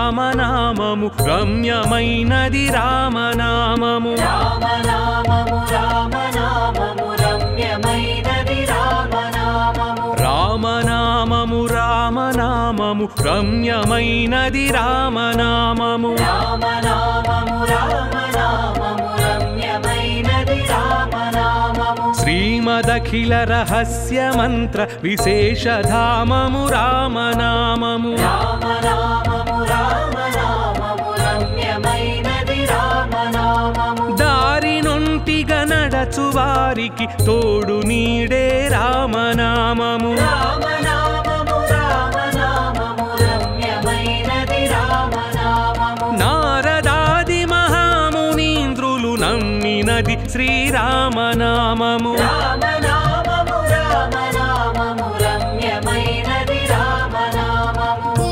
రామనామము రమ్యమైనది రామనామము రామనామము రామనామము రమ్యమైనది రామనామము రామనామము రామనామము రమ్యమైనది రామనామము రామనామము రామనామము రమ్యమైనది రామనామము శ్రీమదఖిల రహస్య మంత్ర విశేషధామము రామనామము రామనామము రామనామము రమ్యమైనది రామనామము దారి నొంటిగా నడచు వారికి తోడు నీడే రామనామము రామనామము రామనామము రమ్యమైనది రామనామము నారదాది మహామునీంద్రులు నమ్మినది శ్రీరామనామము రామనామము రామనామము రమ్యమైనది రామనామము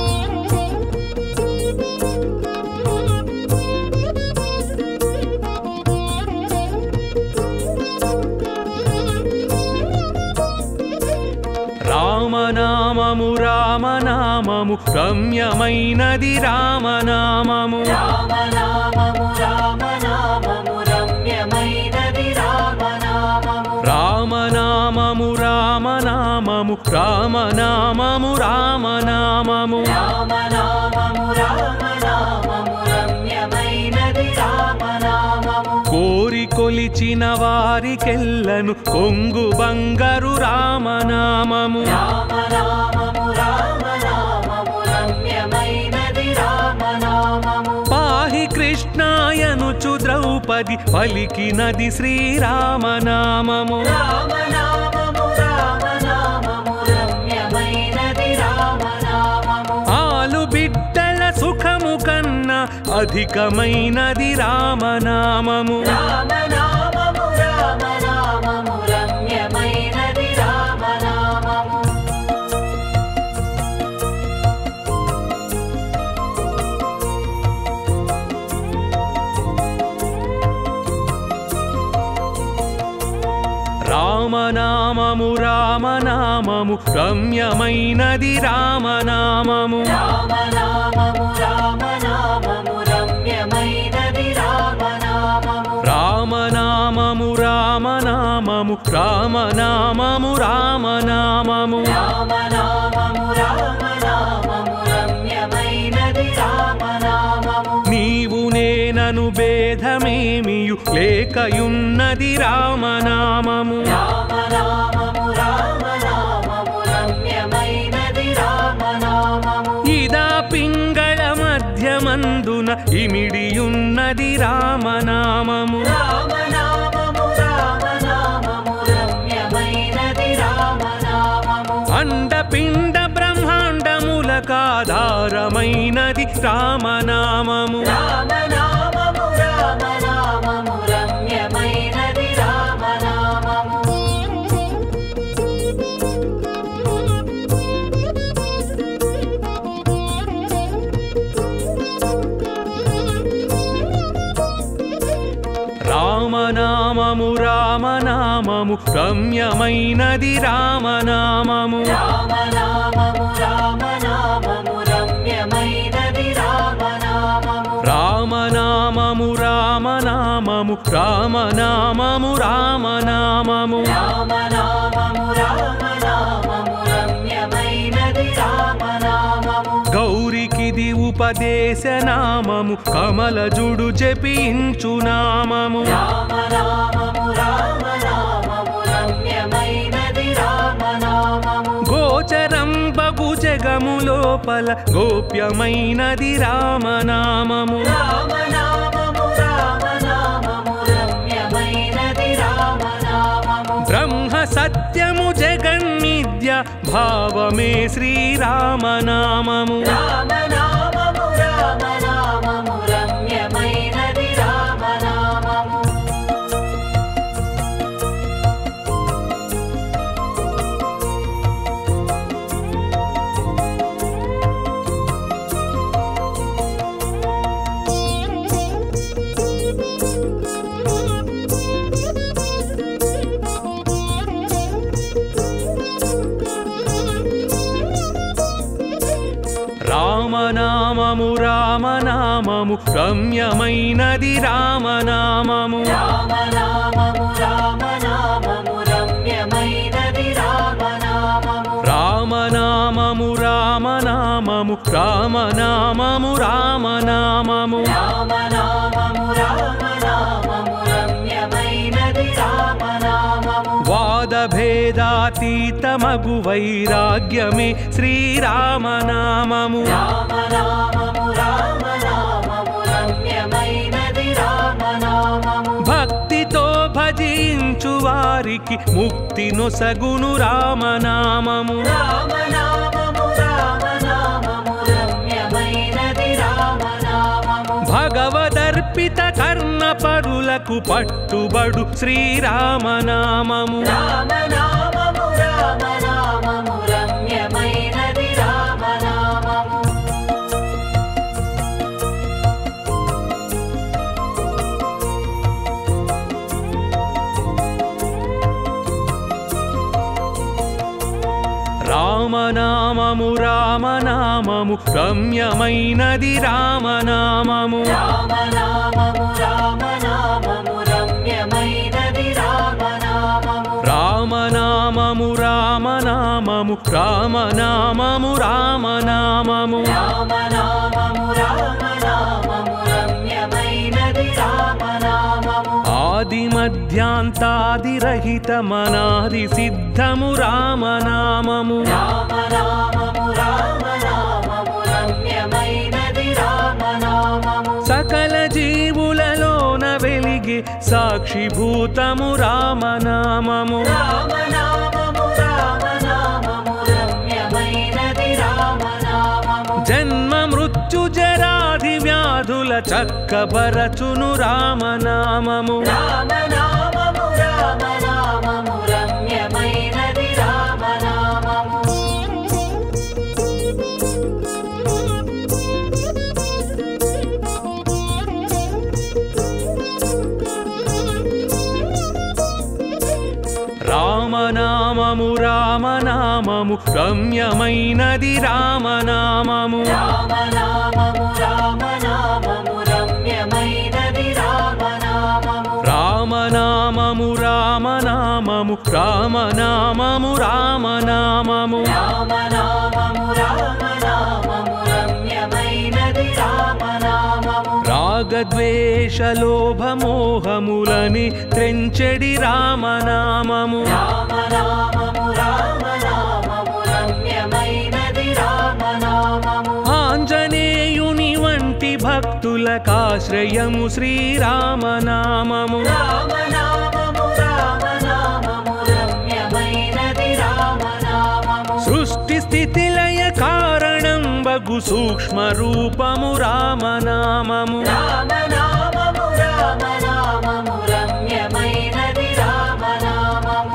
రామనామము రామనామము రమ్యమైనది రామనామము రామనామము రామనామము రమ్యమైనది రామనామము రామనామము రామనామము రామనామము రామనామము రామనామము రామనామము రమ్యమైనది రామనామము కోరి కొలిచిన వారికెల్లను కొంగు బంగారు రామనామము రామనామము రామనామము రమ్యమైనది రామనామము పాహి కృష్ణాయనుచు ద్రౌపది పలికినది శ్రీరామనామము రామనామము రామనామము రమ్యమైనది రామనామము ఆలు బిడ్డల సుఖము కన్నా అధికమైనది రామనామము రామనామము రామనామము రమ్యమైనది రామనామము రామనామము రామనామము రమ్యమైనది రామనామము రామనామము రామనామము రమ్యమైనది రామనామము రామనామము రామనామము రామనామము రామనామము రామనామము రామనామము రమ్యమైనది రామనామము నీవు నేనను భేదమేమియు లేకయున్నది రామనామము రామనామము రామనామము రమ్యమైనది రామనామము ఇదా పింగళ మధ్యమందున ఇమిడియున్నది రామనామము రామనామము రామనామము రమ్యమైనది రామనామము అండపిండ బ్రహ్మాండములకాధారమైనది రామనామము రామనామము రామనామము రమ్యమైనది రామనామము రామనామము రామనామము రమ్యమైనది రామనామము రామనామము రామనామము రమ్యమైనది రామనామము రామనామము రామనామము రామనామము రామనామము రామనామము రామనామము రమ్యమైనది రామనామము గౌరికిది ఉపదేశనామము కమలజుడు జపించు నామము రామనామము రామనామము రమ్యమైనది రామనామము గోచరం బగు జగము లోపల గోప్యమైనది రామనామము రామనామము రామనామము రమ్యమైనది రామనామము బ్రహ్మ సత్యము జగన్మిథ్య భావమే శ్రీరామనామము రామనామము రామనామము రమ్యమైనది రామనామము రామనామము రామనామము రమ్యమైనది రామనామము రామనామము రామనామము రమ్యమైనది రామనామము రామనామము రామనామము రామనామము రామనామము రామనామము రామనామము రమ్యమైనది రామనామము వాదభేదాతీతమగు వైరాగ్యమే శ్రీరామనామము రామనామము రామనామము రమ్యమైనది రామనామము భక్తితో భజించు వారికి ముక్తి నొసగును రామనామము రామనామము రామనామము రమ్యమైనది రామనామము భగవదర్పిత కర్ణ పరులకు పట్టుబడు శ్రీరామనామము రామనామము రామనామము రమ్యమైనది రామనామము రామనామము రామనామము రమ్యమైనది రామనామము రామనామము రామనామము రమ్యమైనది రామనామము రామనామము రామనామము రామనామము రామనామము రామనామము రామనామము రమ్యమైనది రామనామము ఆది మధ్యాంతాదిరహితమనాది సిద్ధము రామనామము రామనామము రామనామము రమ్యమైనది రామనామము సకల జీవులలోన వెలిగే సాక్షిభూతము రామనామము రామనామము రామనామము రమ్యమైనది రామనామము జన్మ మృత్యు జరాది వ్యాధుల చక్కబరచును రామనామము రామనామము రామనామము రమ్యమైనది రామనామము రామనామము రామనామము రమ్యమైనది రామనామము రామనామము రామనామము రమ్యమైనది రామనామము రామనామము రామనామము రామనామము రామనామము రామనామము రామనామము రమ్యమైనది రామనామము రాగద్వేషలోభమోహములని త్రెంచెడి రామనామము రామనామము రామనామము రమ్యమైనది రామనామము ఆంజనేయుని వంటి భక్తులకాశ్రయము శ్రీరామనామము రామనామము రామనామము రమ్యమైనది రామనామము సృష్టి స్థితి లయ కారణం బగు సూక్ష్మ రూపము రామనామము రామనామము రామనామము రమ్యమైనది రామనామము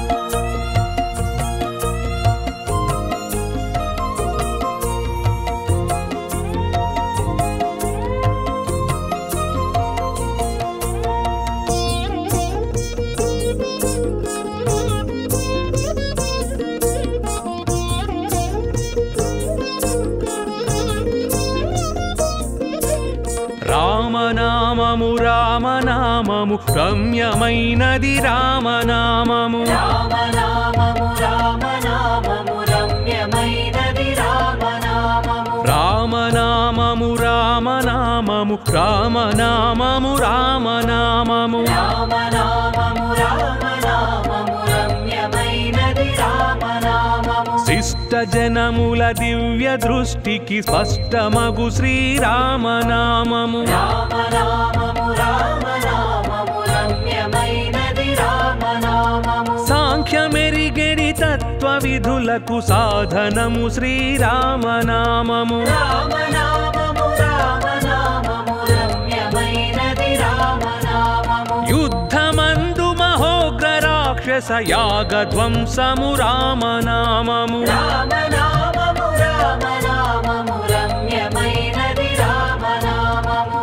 రామనామము రామనామము రమ్యమైనది రామనామము రామనామము రామనామము రమ్యమైనది రామనామము రామనామము రామనామము రామనామము రామనామము రామనామము రామనామము రమ్యమైనది రామనామము శిష్ట జనముల దివ్య దృష్టికి స్పష్టమగు శ్రీరామనామము రామనామము రామనామము రమ్యమైనది రామనామము సాంఖ్యమెరిగెడి తత్వ విధులకు సాధనము శ్రీరామనామము రామనామము రామనామము రమ్యమైనది రామనామము యుద్ధమందు మహోగ్ర రాక్షస యాగధ్వంసము రామనామము రామనామము రామనామము రమ్యమైనది రామనామము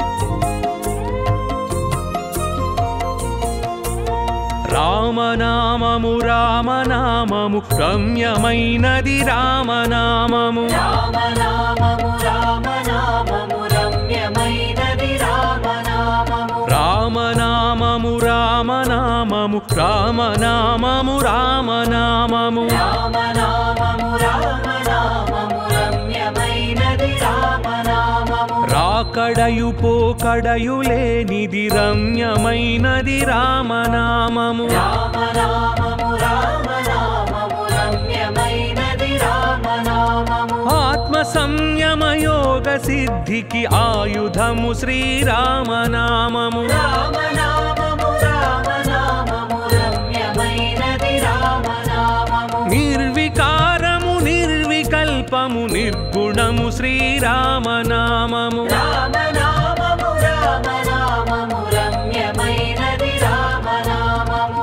రామనామ రామనామము రామనామము రమ్యమైనది రామనామము రామనామము రామనామము రమ్యమైనది రామనామము రామనామము రామనామము రామనామము రామనామము రామనామము రామనామము రమ్యమైనది రామనామము రాకడయు పోకడయు లేనిది రమ్యమైనది రామనామము రామనామము రామనామము రమ్యమైనది రామనామము ఆత్మ సంయమ యోగ సిద్ధికి ఆయుధము శ్రీరామనామము రామనామము రామనామము రమ్యమైనది రామనామము నిర్వికారము నిర్వికల్పము నిర్గుణము శ్రీరామనామము రామనామము రామనామము రమ్యమైనది రామనామము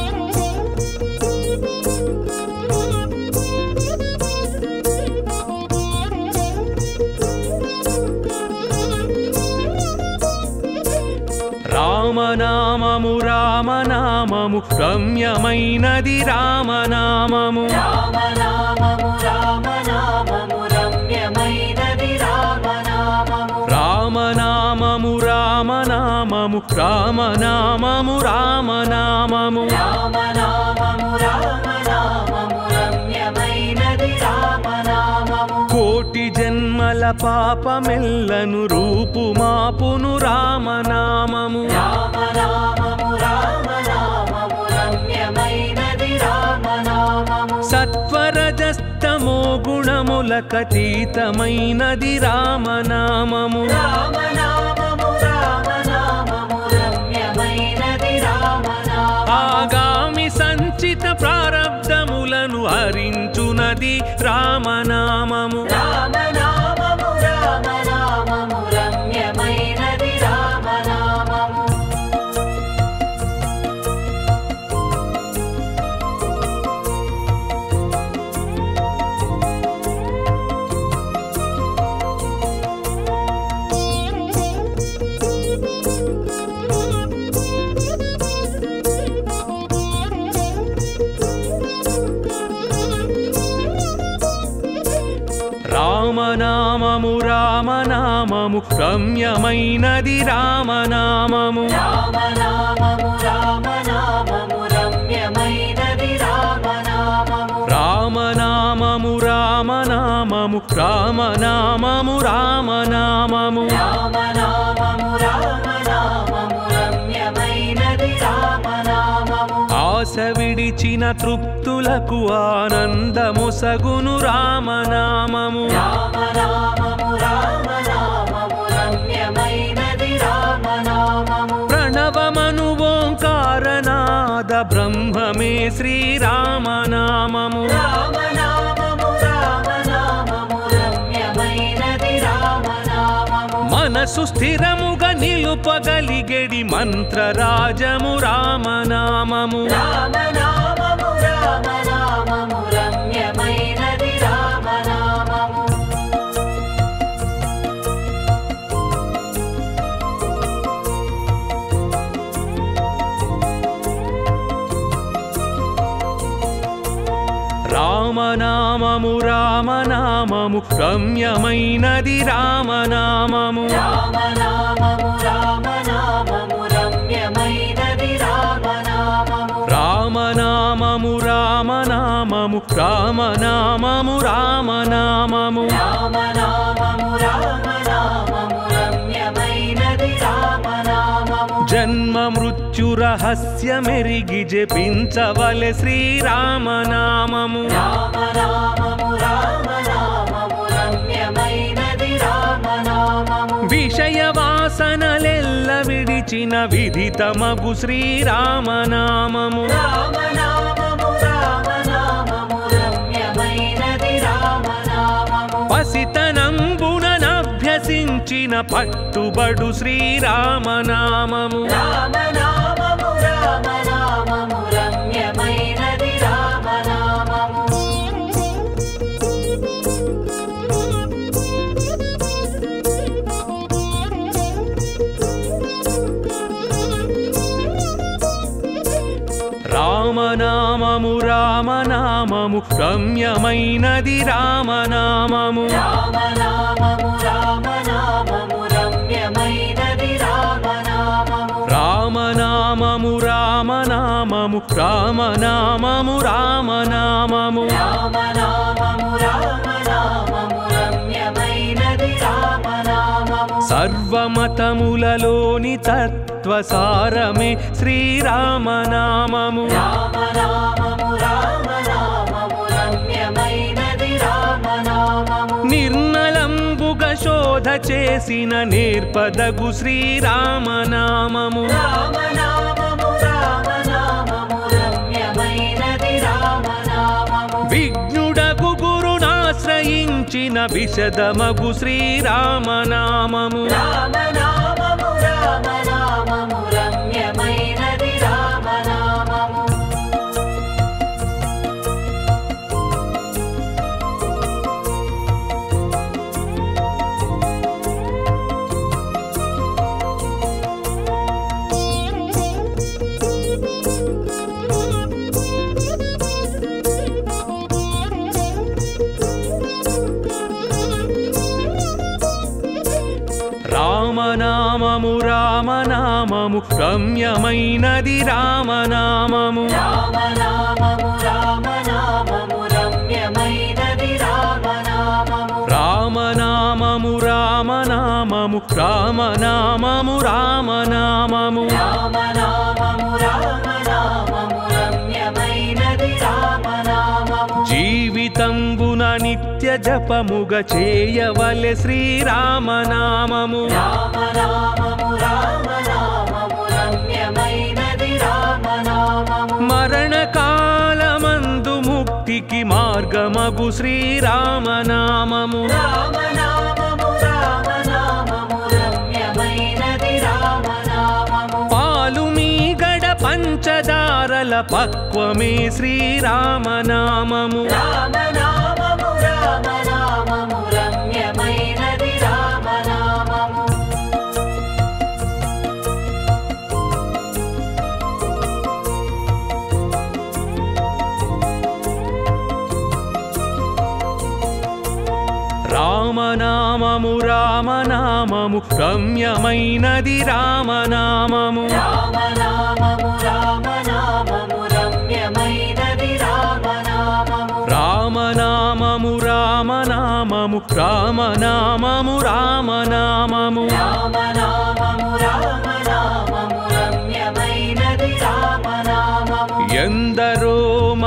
రామనామము రామనామము రమ్యమైనది రామనామము రామనామము రామనామము రమ్యమైనది రామనామము రామనామము రామనామము రామనామము రామనామము రామనామము రామనామము రమ్యమైనది రామనామము కోటి జన్మల పాపమెల్లను రూపుమాపును రామనామము రామనామము రామనామము రమ్యమైనది రామనామము సత్వరజస్తమో గుణములకతీతమైనది రామనామము రామనామము రామనామము రమ్యమైనది రామనామము ఆగామి సంచిత ప్రారబ్ధములను హరించునది రామనామము రామనామము రామనామము రమ్యమైనది రామనామము రామనామము రామనామము రమ్యమైనది రామనామము రామనామము రామనామము రమ్యమైనది రామనామము రామనామము రామనామము రామనామము రామనామము రామనామము రామనామము రమ్యమైనది రామనామము ఆశ విడిచిన తృప్తులకు ఆనందముసగును రామనామము రామనామము రామనామము రమ్యమైనది రామనామము ప్రణవమను ఓంకారనాద బ్రహ్మమే శ్రీరామనామము రామనామము రామనామము రమ్యమైనది రామనామము మనసు స్థిరముగా నిలుపగలిగెడి మంత్రరాజము రామనామము రామనామము రామనామము రమ్యమైనది రామనామము రామనామము రామనామము రమ్యమైనది రామనామము రామనామము రామనామము రమ్యమైనది రామనామము రామనామము రామనామము రామనామము రామనామము రామనామము రామనామము రమ్యమైనది రామనామము జన్మ మృత్యు రహస్యమెరిగి జపించవలె శ్రీరామనామము రామనామము రామనామము రమ్యమైనది రామనామము విషయ వాసనలెల్ల విడిచిన విదితమగు శ్రీరామనామము రామనామము రామనామము రమ్యమైనది రామనామము పసితనంబుననభ్యసించిన పట్టుబడు శ్రీరామనామము రామనామము రామనామము రమ్యమైనది రామనామము రామనామము రామనామము రమ్యమైనది రామనామము రామనామము రామనామము రమ్యమైనది రామనామము రామనామము రామనామము రామనామము రామనామము రామనామము రామనామము రమ్యమైనది రామనామము సర్వమతములలోని తత్వసారమే శ్రీరామనామము రామనామము రామనామము రమ్యమైనది రామనామము నిర్మలంబుగా శోధ చేసిన నేర్పదగు శ్రీరామనామము రామనామము రామనామము రమ్యమైనది రామనామము విఘ్నుడగు గురునాశ్రయించిన విశదమగు శ్రీరామనామము రామనామము రామనామము రమ్యమైనది రామనామము రామనామము రామనామము రమ్యమైనది రామనామము రామనామము రామనామము రమ్యమైనది రామనామము రామనామము రామనామము రామనామము రామనామము రామనామము రామనామము రమ్యమైనది రామనామము జీవితంబున నిత్య జపముగా చేయవలె శ్రీరామనామము రామనామము రామనామము రమ్యమైనది రామనామము మరణకాలమందు ముక్తికి మార్గమగు శ్రీరామనామము రామనామము రామనామము రమ్యమైనది రామనామము పాలు మీగడ పంచదారల పక్వమే శ్రీరామనామము రామనామము రామనామము రమ్యమైనది రామనామము రామనామము రామనామము రమ్యమైనది రామనామము రామనామము రామనామము రమ్యమైనది రామనామము రామనామము రామనామము రామనామము రామనామము రామనామము రామనామము రమ్యమైనది రామనామము ఎందరో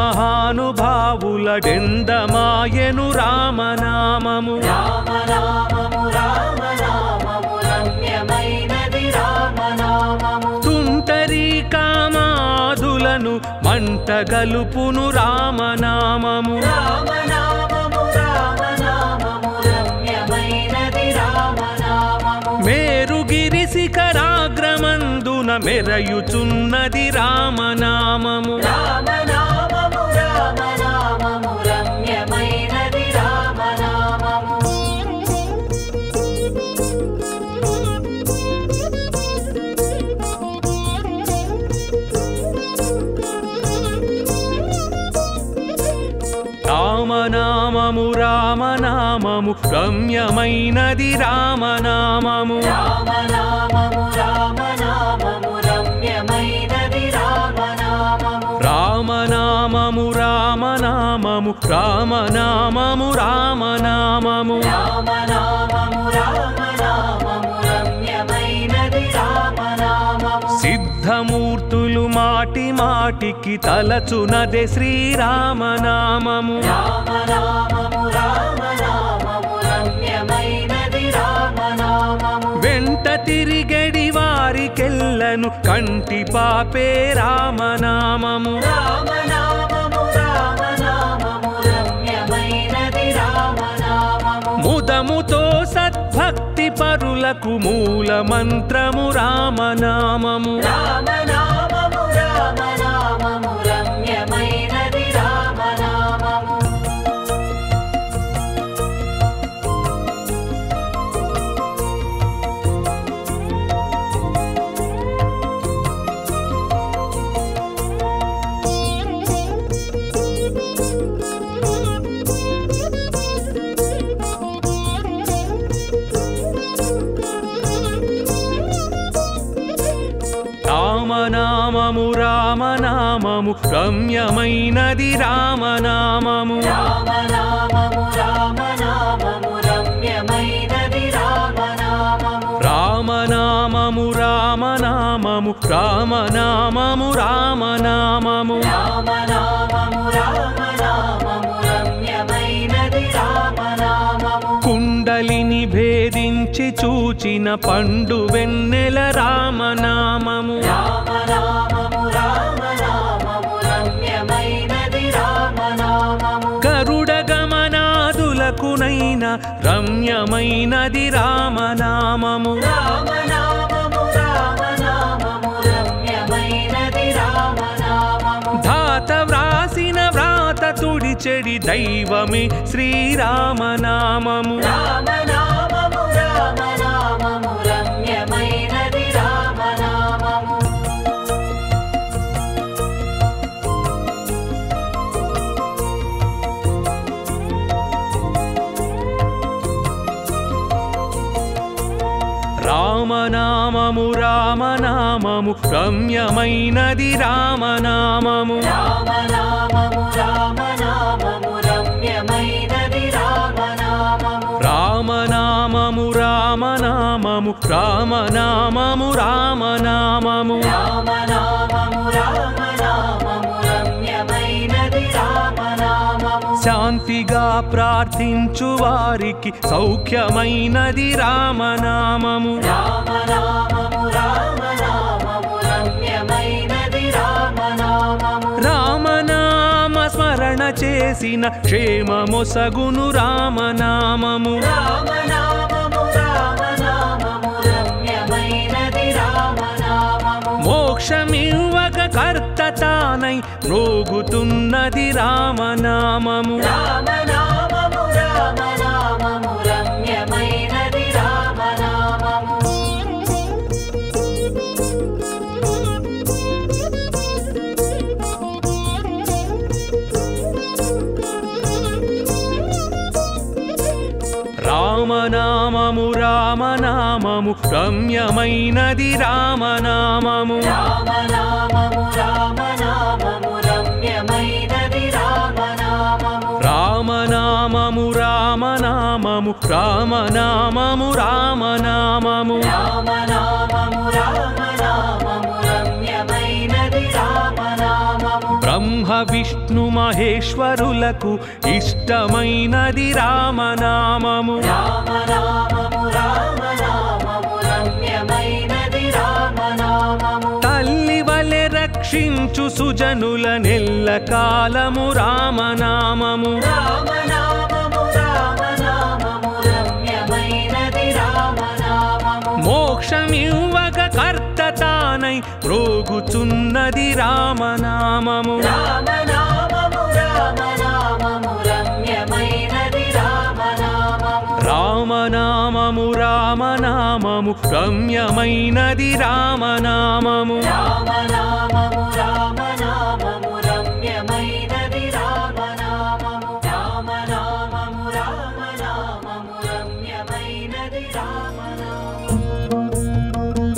మహానుభావులడెందమాయను రామనామము రామనామము రామనామము రమ్యమైనది రామనామము తుంటరి కామాదులను మంటగలుపును రామనామము రామనామము రామనామము రమ్యమైనది రామనామము మేరుగిరి శిఖరాగ్రమందున మెరయుచున్నది రామనామము రామనామము రామనామము రమ్యమైనది రామనామము రామనామము రామనామము రమ్యమైనది రామనామము రామనామము రామనామము రమ్యమైనది రామనామము రామనామము రామనామము రామనామము రామనామము రామనామము రామనామము రమ్యమైనది రామనామము సిద్ధమూర్తులు మాటి మాటికి తలచునదే శ్రీరామనామము రామనామము రామనామము రమ్యమైనది రామనామము వెంట తిరిగడి వారికెల్లను కంటి పాపే రామనామము రామనామము రామనామము రమ్యమైనది రామనామము ముదముతో సద్భక్తి పరులకు మూల మంత్రము రామనామము రామనామము రామనామము రమ్యమైనది రామనామము రామనామము రమ్యమైనది రామనామము రామనామము రామనామము రమ్యమైనది రామనామము రామనామము రామనామము రామనామము రామనామము రామనామము రామనామము రమ్యమైనది రామనామము కుండలిని భేదించి చూచిన పండు వెన్నెల రామనామము రామనామము రామనామము రమ్యమైనది రామనామము గరుడ గమనాదులకునైన రమ్యమైనది రామనామము రామనామము రామనామము రమ్యమైనది రామనామము ధాత వ్రాసిన వ్రాత తుడిచెడి దైవమే శ్రీరామనామము రామనామము రామనామము రమ్యమైనది రామనామము రామనామము రామనామము రమ్యమైనది రామనామము రామనామము రామనామము రమ్యమైనది రామనామము రామనామము రామనామము రామనామము రామనామము రామనామము రామనామము రమ్యమైనది రామనామము శాంతిగా ప్రార్థించు వారికి సౌఖ్యమైనది రామనామము రామనామము రామనామము రమ్యమైనది రామనామము రామనామ స్మరణ చేసిన క్షేమమొసగును రామనామము రామనామము రామనామము రమ్యమైనది రామనామము మోక్షమివ్వక కర్త తానై మ్రోగుతున్నది రామనామము రామనామము రామనామము రమ్యమైనది రామనామము రామనామము రామనామము రమ్యమైనది రామనామము రామనామము రామనామము రమ్యమైనది రామనామము రామనామము రామనామము రామనామము రామనామము రామనామము రామనామము రమ్యమైనది రామనామము బ్రహ్మ విష్ణు మహేశ్వరులకు ఇష్టమైనది రామనామము రామనామము రామనామము రమ్యమైనది రామనామము తల్లి వలె రక్షించు సుజనుల నెల్ల కాలము రామనామము రామనామము రామనామము రమ్యమైనది రామనామము మోక్షమివ్వక కర్త తానై మ్రోగుచున్నది రామనామము రామనామము రామనామము రమ్యమైనది రామనామము రామనామము రామనామము రమ్యమైనది రామనామము రామనామము రామనామము రమ్యమైనది రామనామము రామనామము రామనామము రమ్యమైనది రామనామము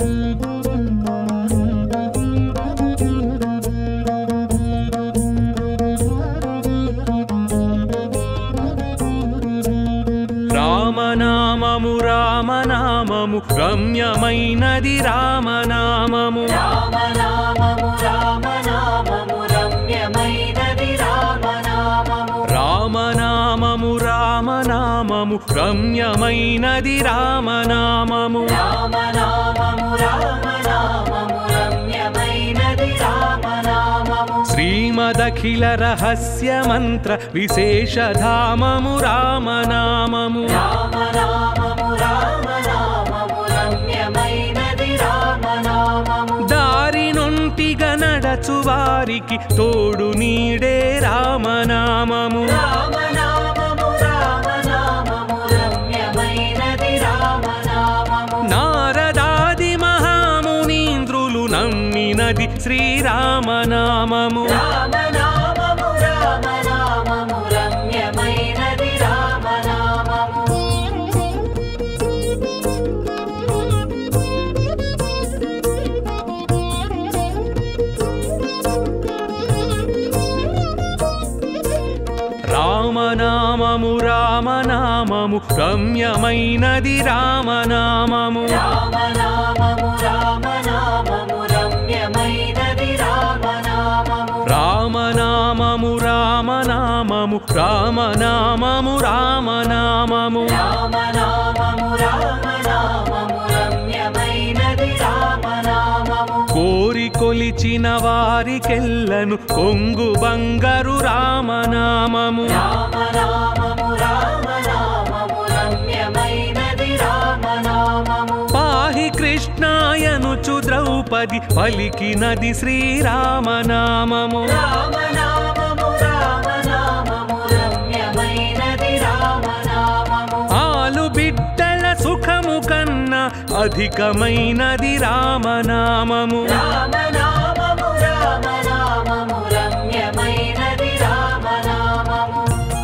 రామనామము రామనామము రమ్యమైనది రామనామము రామనామము రామనామము రమ్యమైనది రామనామము రామనామము రామనామము రమ్యమైనది రామనామము రామనామము రామనామము రమ్యమైనది రామనామము శ్రీమదఖిల రహస్య మంత్ర విశేషధామము రామనామము రామనామము రామనామము రమ్యమైనది రామనామము దారి నొంటిగా నడచు వారికి తోడు నీడే రామనామము రామనామము రామనామము రమ్యమైనది రామనామము నారదాది మహామునీంద్రులు నమ్మినది శ్రీరామనామము రామనామము రామనామము రమ్యమైనది రామనామము రమ్యమైనది రామనామము రామనామము రామనామము రమ్యమైనది రామనామము రామనామము రామనామము రామనామము రామనామము రామనామము రామనామము రమ్యమైనది రామనామము కోరి కొలిచిన వారికెల్లను కొంగు బంగారు రామనామము రామనామము రామనామము రమ్యమైనది రామనామము పాహి కృష్ణాయనుచు ద్రౌపది పలికినది శ్రీరామనామము రామనామము రామనామము రమ్యమైనది రామనామము ఆలు బిడ్డల సుఖము కన్నా అధికమైనది రామనామము రామనామము రామనామము రమ్యమైనది రామనామము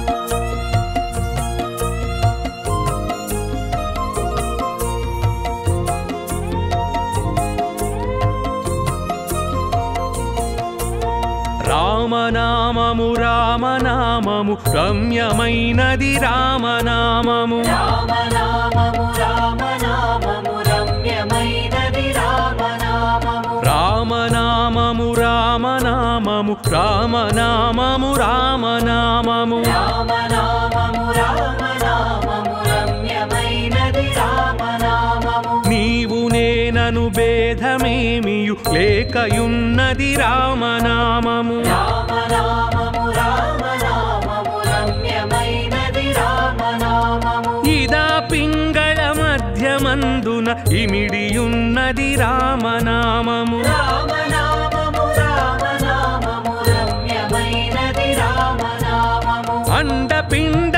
రామనామము రామనామము రమ్యమైనది రామనామము రామనామము రామనామము రమ్యమైనది రామనామము రామనామము రామనామము రామనామము రామనామము రామనామము రామనామము రమ్యమైనది రామనామము నీవు నేనను భేదమేమియు లేకయున్నది రామనామము రామనామము రామనామము రమ్యమైనది రామనామము ఇదా పింగళ మధ్యమందున ఇమిడియున్నది రామనామము రామనామము రామనామము రమ్యమైనది రామనామము అండపిండ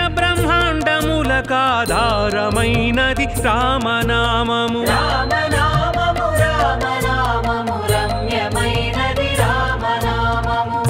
బ్రహ్మాండములకాధారమైనది రామనామము రామనామము రామనామము రమ్యమైనది రామనామము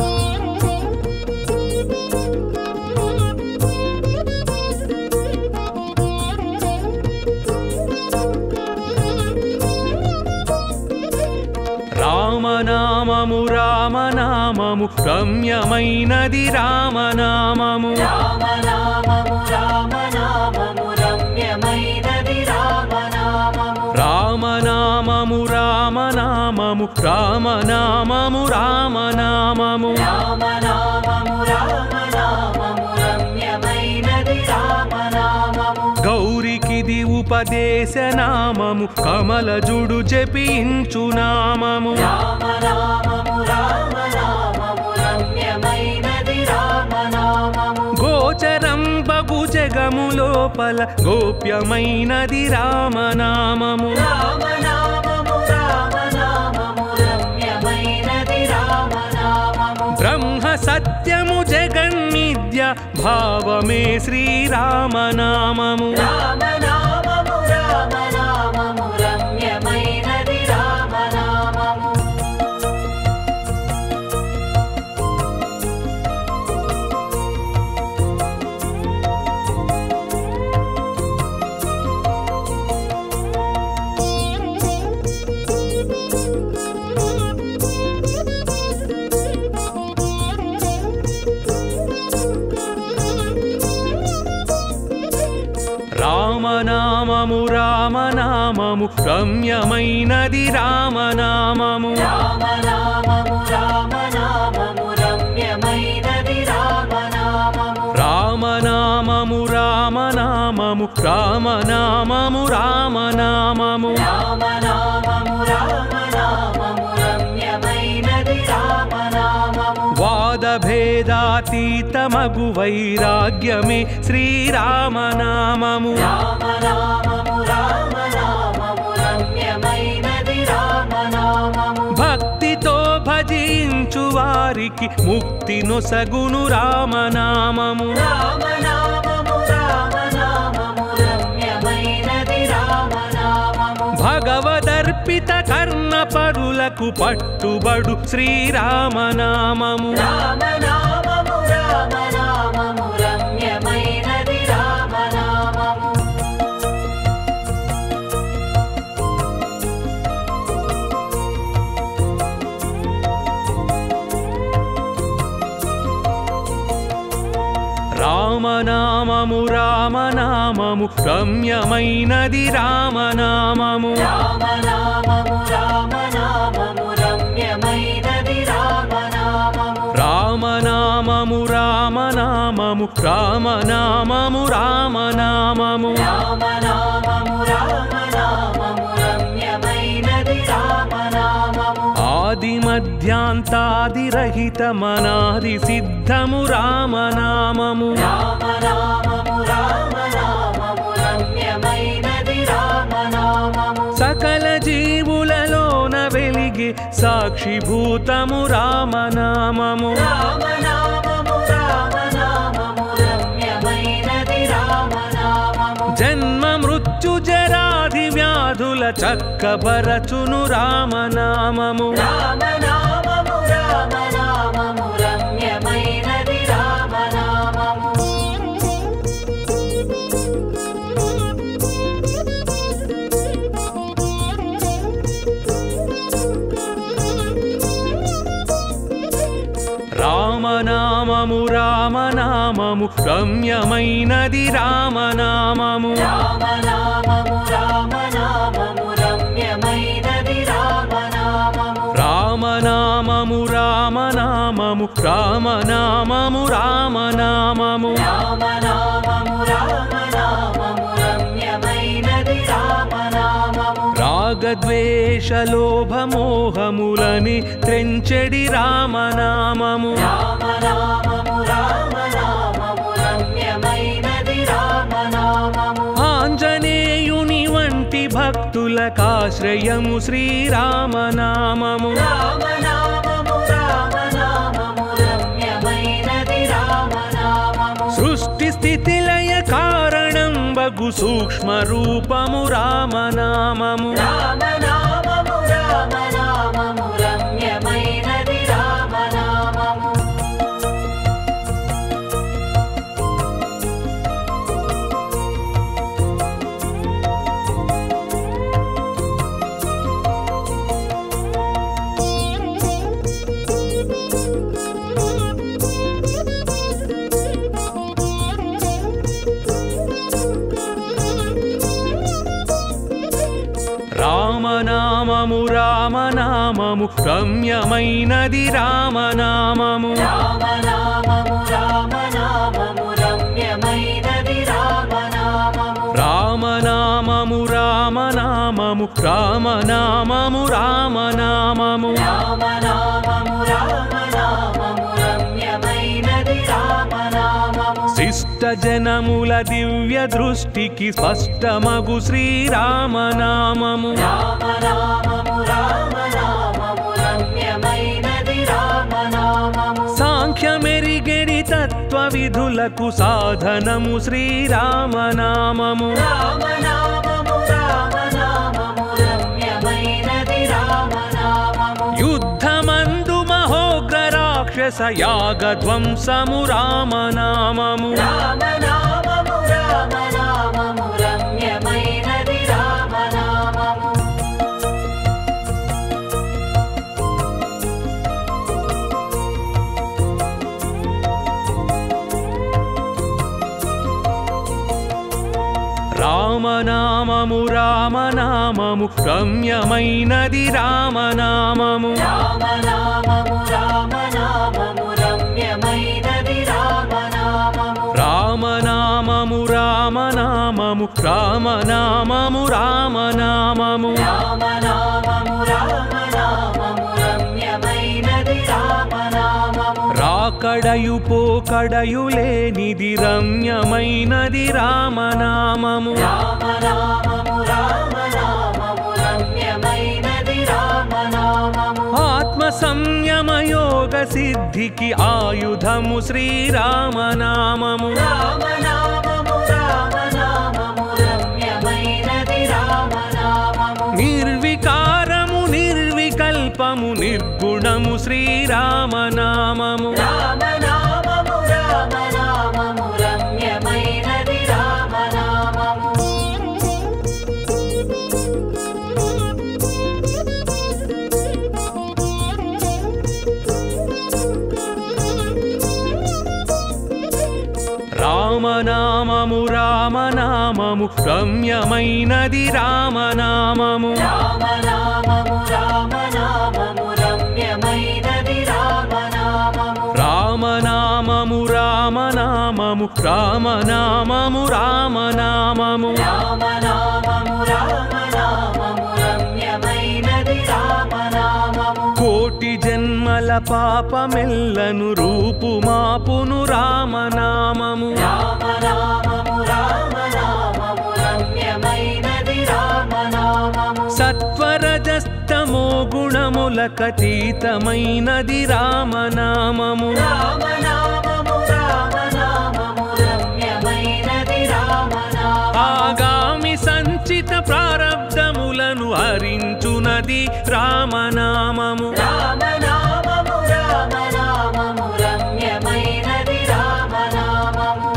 రామనామము రామనామము రమ్యమైనది రామనామము రామనామము రామనామము రమ్యమైనది రామనామము రామనామము రామనామము రామనామము రామనామము రామనామము రామనామము రమ్యమైనది రామనామము గౌరికిది ఉపదేశనామము కమలజుడు జపించు నామము రామనామము రామనామము రమ్యమైనది రామనామము గోచరం బగు జగము లోపల గోప్యమైనది రామనామము రామనామము రామనామము రమ్యమైనది రామనామము బ్రహ్మ సత్యము జగన్మిథ్య భావమే శ్రీరామనామము రామనామము రామనామము రమ్యమైనది రామనామము రామనామము రామనామము రమ్యమైనది రామనామము రామనామము రామనామము రమ్యమైనది రామనామము రామనామము రామనామము రామనామము రామనామము రామనామము రామనామము రమ్యమైనది రామనామము వాదభేదాతీతమగు వైరాగ్యమే శ్రీరామనామము రామనామము రామనామము రమ్యమైనది రామనామము భక్తితో భజించు వారికి ముక్తి నొసగును రామనామము రామనామము రామనామము రమ్యమైనది రామనామము భగవదర్పిత కర్ణ పరులకు పట్టుబడు శ్రీరామనామము రామనామము రామనామము రమ్యమైనది రామనామము రామనామ రామనామము రామనామము రమ్యమైనది రామనామము రామనామము రామనామము రమ్యమైనది రామనామము రామనామము రామనామము రామనామము రామనామము రామనామము రామనామము రమ్యమైనది రామనామము ఆది మధ్యాంతాదిరహితమనాది సిద్ధము రామనామము రామనామము రామనామము రమ్యమైనది రామనామము సకల జీవులలోన వెలిగి సాక్షిభూతము రామనామము రామనామము రామనామము రమ్యమైనది రామనామము జన్మ మృత్యు జరాది వ్యాధుల చక్కబరచును రామనామము రామనామము రామనామము రమ్యమైనది రామనామము రామనామము రామనామము రమ్యమైనది రామనామము రామనామము రామనామము రమ్యమైనది రామనామము రామనామము రామనామము రామనామము రామనామము రామనామము రామనామము రమ్యమైనది రామనామము రాగద్వేషలోభమోహములని త్రెంచెడి రామనామము రామనామము రామనామము రమ్యమైనది రామనామము ఆంజనేయుని వంటి భక్తులకాశ్రయము శ్రీరామనామము రామనామము రామనామము రమ్యమైనది రామనామము సృష్టి స్థితి లయ కారణం బగు సూక్ష్మ రూపము రామనామము రామనామము రామనామము రమ్యమైనది రామనామము రామనామము రామనామము రమ్యమైనది రామనామము రామనామము రామనామము రమ్యమైనది రామనామము రామనామము రామనామము రామనామము రామనామము రామనామము రామనామము రమ్యమైనది రామనామము శిష్ట జనముల దివ్య దృష్టికి స్పష్టమగు శ్రీరామనామము రామనామము రామనామము రమ్యమైనది రామనామము సాంఖ్యమెరిగెడి తత్వ విధులకు సాధనము శ్రీరామనామము రామనామము రామనామము రమ్యమైనది రామనామము యుద్ధమందు మహోగ్ర రాక్షస యాగధ్వంసము రామనామము రామనామము రామనామము రమ్యమైనది రామనామము రామనామము రామనామము రమ్యమైనది రామనామము రామనామము రామనామము రమ్యమైనది రామనామము రామనామము రామనామము రామనామము రామనామము రామనామము రామనామము రమ్యమైనది రామనామము రాకడయు పోకడయు లేనిది రమ్యమైనది రామనామము రామనామము రామనామము రమ్యమైనది రామనామము ఆత్మ సంయమ యోగ సిద్ధికి ఆయుధము శ్రీరామనామము రామనామము రామనామము రమ్యమైనది రామనామము నిర్వికారము నిర్వికల్పము నిర్గుణము శ్రీరామనామము రామనామము రామనామము రమ్యమైనది రామనామము రామనామ రామనామము రమ్యమైనది రామనామము రామనామము రామనామము రమ్యమైనది రామనామము రామనామము రామనామము రామనామము రామనామము రామనామము రామనామము రమ్యమైనది రామనామము కోటి జన్మల పాపమెల్లను రూపుమాపును రామనామము రామనామము రామనామము రమ్యమైనది రామనామము సత్వరజస్తమో గుణములకతీతమైనది రామనామము రామనామము రామనామము రమ్యమైనది రామనామము ఆగామి సంచిత ప్రారబ్ధములను హరించునది రామనామము రామనామము రామనామము రమ్యమైనది రామనామము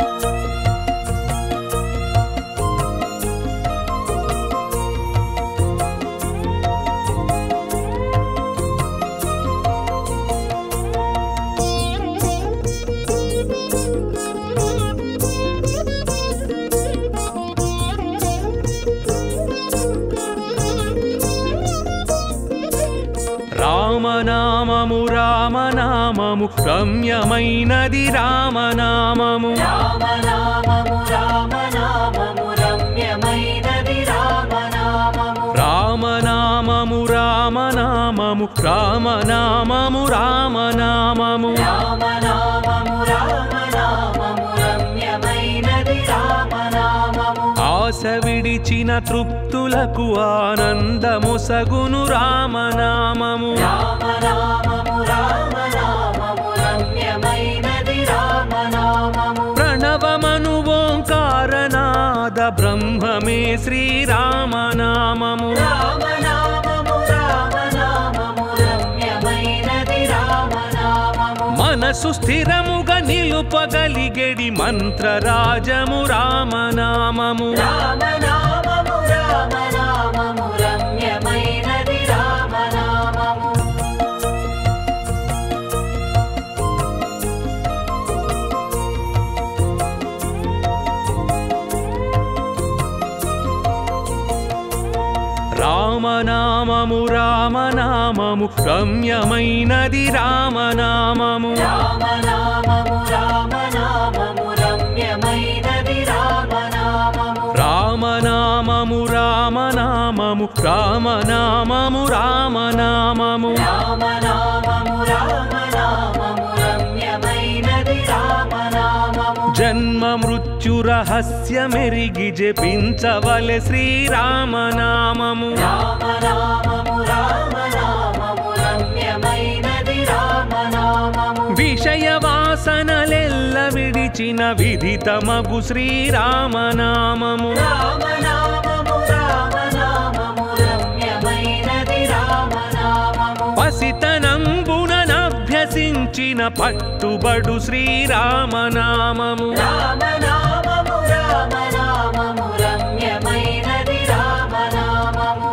రామనామము రామనామము రమ్యమైనది రామనామము రామనామము రామనామము రమ్యమైనది రామనామము రామనామము రామనామము రామనామము రామనామము రామనామము రామనామము రమ్యమైనది రామనామము ఆశ విడిచిన తృప్తులకు ఆనందముసగును రామనామము రామనామము రామనామము రమ్యమైనది రామనామము ప్రణవమను ఓంకారనాద బ్రహ్మమే శ్రీరామనామము రామనామము రామనామము రమ్యమైనది రామనామము మనసు స్థిరముగా నిలుపగలిగెడి మంత్రరాజము రామనామము రామనామము రామనామము రమ్యమైనది రామనామము రామనామము రామనామము రమ్యమైనది రామనామము రామనామము రామనామము రమ్యమైనది రామనామము రామనామము రామనామము రామనామము రామనామము రామనామము రామనామము రమ్యమైనది రామనామము జన్మ మృత్యు రహస్యమెరిగి జపించవలె శ్రీరామనామము రామనామము రామనామము రమ్యమైనది రామనామము విషయ వాసనలెల్ల విడిచిన విదితమగు శ్రీరామనామము రామనామము రామనామము రమ్యమైనది రామనామము పసితనంబుననభ్యసించిన పట్టుబడు శ్రీరామనామము రామనామము రామనామము రమ్యమైనది రామనామము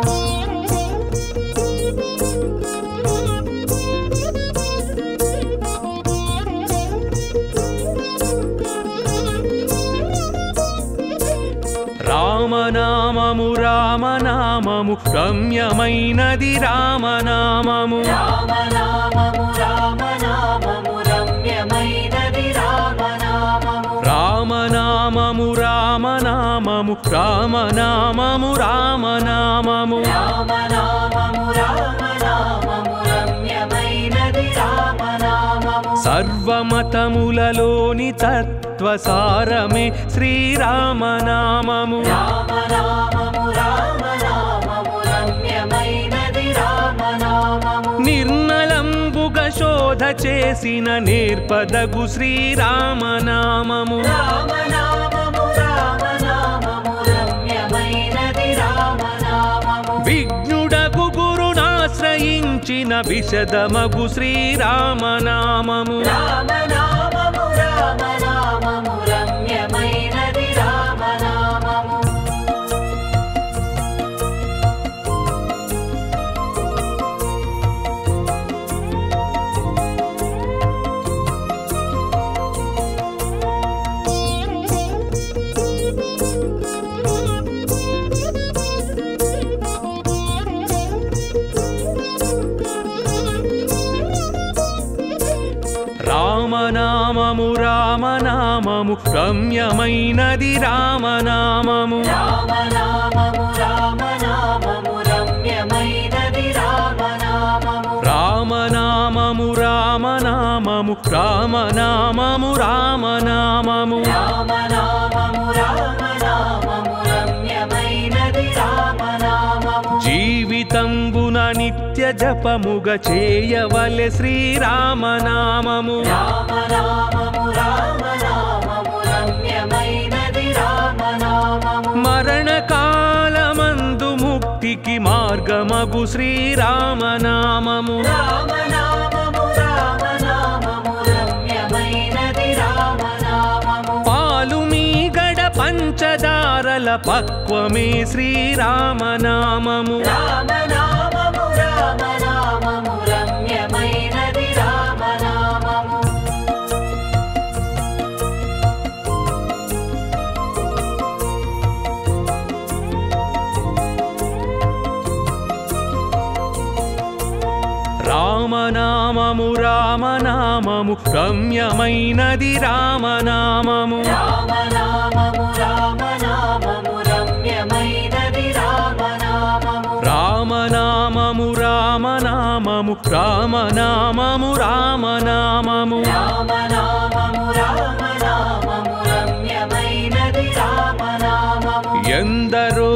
రామనామము రామనామము రమ్యమైనది రామనామము రామనామము రామనామము రమ్యమైనది రామనామము రామనామము రామనామము రామనామము రామనామము రామనామము రామనామము రమ్యమైనది రామనామము సర్వమతములలోని తత్వసారమే శ్రీరామనామము రామనామము రామనామము రమ్యమైనది రామనామము నిర్మలంబుగా శోధ చేసిన నేర్పదగు శ్రీరామనామము రామనామము రామనామము రమ్యమైనది రామనామము విఘ్నుడగు గురునాశ్రయించిన విశదమగు శ్రీరామనామము రామనామము రామనామము రమ్యమైనది రామనామము రామనామము రమ్యమైనది రామనామము రామనామము రామనామము రమ్యమైనది రామనామము రామనామము రామనామము రామనామము రామనామము రామనామము రామనామము రమ్యమైనది రామనామము జీవితంబున నిత్య జపముగ చేయవలె శ్రీరామనామము రామనామము రామనామము రమ్యమైనది రామనామము మరణకాలమందు ముక్తికి మార్గమగు శ్రీరామనామము రామనామము రామనామము రమ్యమైనది రామనామము పాలు మీగడ పంచదారల పక్వమే శ్రీరామనామము రామనామము రామనామము రమ్యమైనది రామనామము రామనామము రామనామము రమ్యమైనది రామనామము రామనామము రామనామము రమ్యమైనది రామనామము రామనామము రామనామము రామనామము రామనామము రామనామము రామనామము రమ్యమైనది రామనామము ఎందరో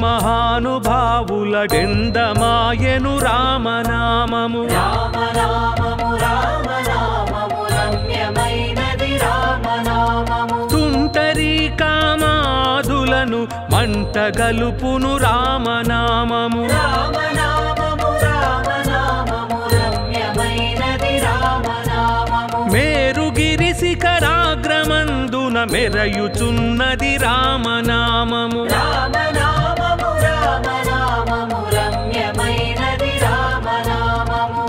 మహానుభావులడెందమాయను రామనామము రామనామము రామనామము రమ్యమైనది రామనామము తుంటరి కామాదులను మంటగలుపును రామనామము రామనామము రామనామము రమ్యమైనది రామనామము మేరుగిరి శిఖరాగ్రమందున మెరయుచున్నది రామనామము రామనామము రామనామము రమ్యమైనది రామనామము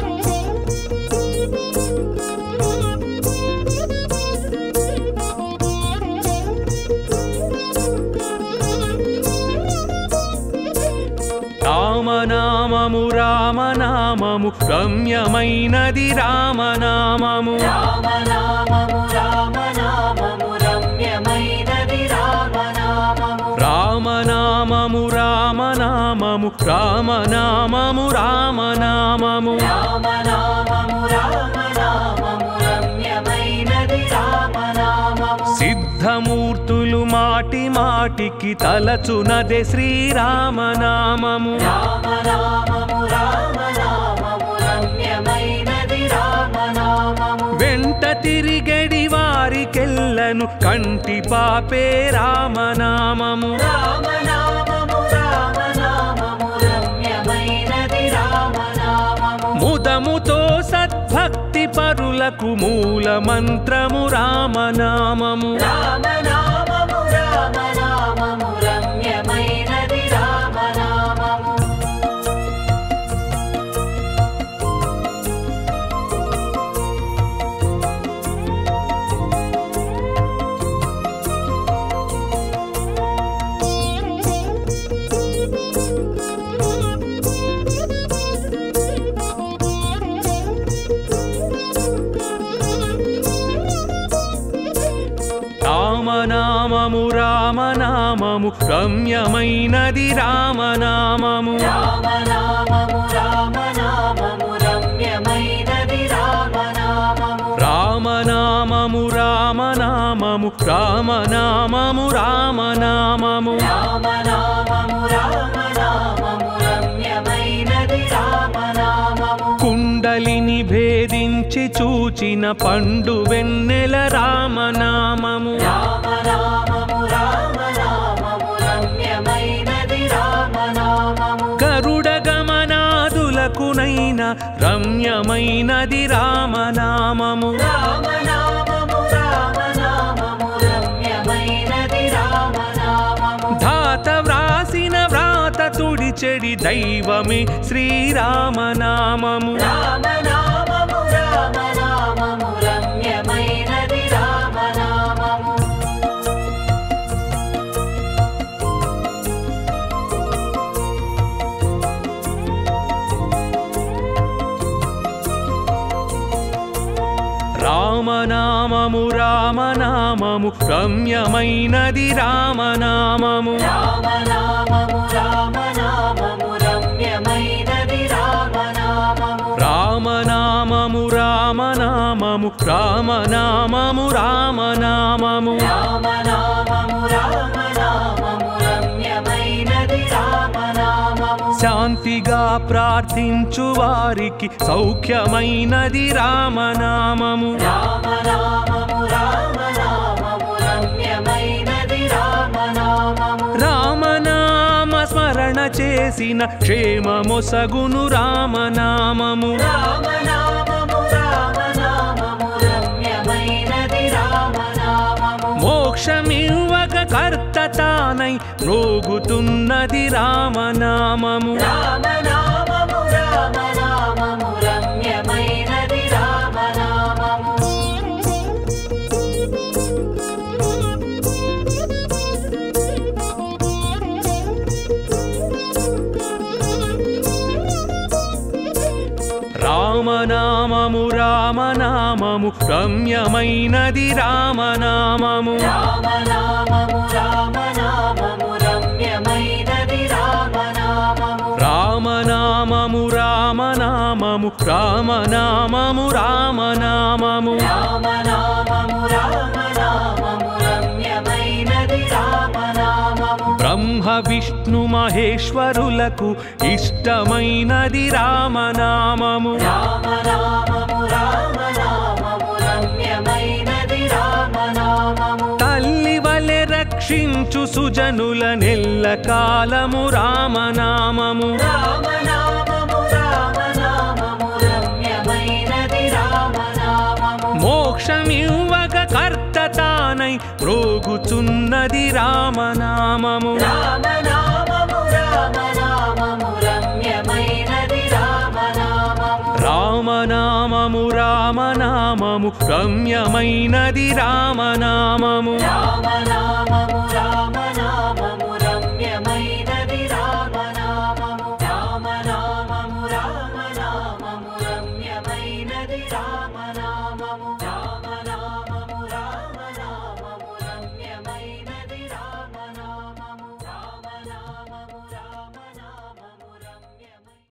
రామనామము రామనామము రమ్యమైనది రామనామము రామనామము రామనామము రమ్యమైనది రామనామము రామనామము రామనామము రామనామము రామనామము రామనామము రామనామము రమ్యమైనది రామనామము సిద్ధమూర్తులు మాటి మాటికి తలచునదే శ్రీరామనామము రామనామము రామనామము రమ్యమైనది రామనామము వెంట తిరిగడి వారికెల్లను కంటి పాపే రామనామము రామనామము రామనామము రమ్యమైనది రామనామము ముదముతో సద్భక్తి పరులకు మూల మంత్రము రామనామము రామనామము రామనామము రమ్యమైనది రామనామము రామనామము రామనామము రమ్యమైనది రామనామము రామనామము రామనామము రమ్యమైనది రామనామము రామనామము రామనామము రామనామము రామనామము రామనామము రామనామము రమ్యమైనది రామనామము కుండలిని భేదించి చూచిన పండు వెన్నెల రామనామము రామనామము రామనామము రమ్యమైనది రామనామము గరుడ గమనాదులకునైన రమ్యమైనది రామనామము రామనామము రామనామము రమ్యమైనది రామనామము ధాత వ్రాసిన వ్రాత తుడిచెడి దైవమే శ్రీరామనామము రామనామము రామనామము రమ్యమైనది రామనామము రామనామ రామనామము రామనామము రమ్యమైనది రామనామము రామనామము రామనామము రమ్యమైనది రామనామము రామనామము రామనామము రామనామము రామనామము రామనామము రామనామము రమ్యమైనది రామనామము శాంతిగా ప్రార్థించు వారికి సౌఖ్యమైనది రామనామము రామనామము రామనామము రమ్యమైనది రామనామము రామనామ స్మరణ చేసిన క్షేమమొసగును రామనామము రామనామము రామనామము రమ్యమైనది రామనామము మోక్షమివ్వక కర్త తానై మ్రోగుతున్నది రామనామము రామనామము రామనామము రమ్యమైనది రామనామము రామనామము రామనామము రమ్యమైనది రామనామము రామనామము రామనామము రమ్యమైనది రామనామము రామనామము రామనామము రామనామము రామనామము రామనామము రామనామము రమ్యమైనది రామనామము బ్రహ్మ విష్ణు మహేశ్వరులకు ఇష్టమైనది రామనామము రామనామము రామనామము రమ్యమైనది రామనామము తల్లి వలె రక్షించు సుజనుల నెల్ల కాలము రామనామము రామనామము రామనామము రమ్యమైనది రామనామము మోక్షమివ్వక కర్త తానై మ్రోగుచున్నది రామనామము రామనామము రామనామము రమ్యమైనది రామనామము రామనామము రామనామము రమ్యమైనది రామనామము రామనామము